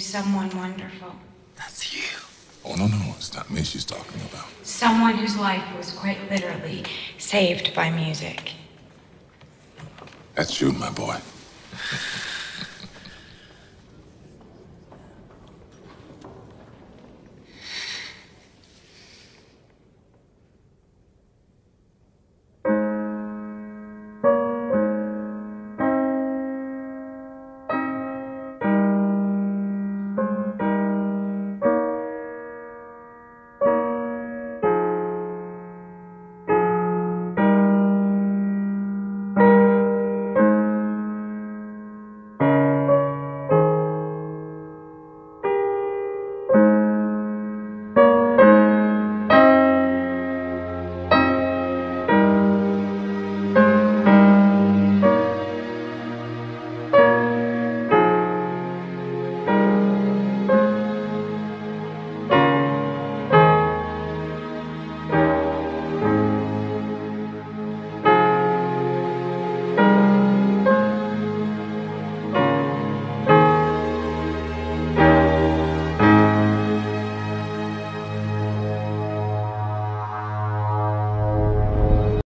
someone wonderful. That's you. Oh, no, it's not me she's talking about. Someone whose life was quite literally saved by music. That's you, my boy.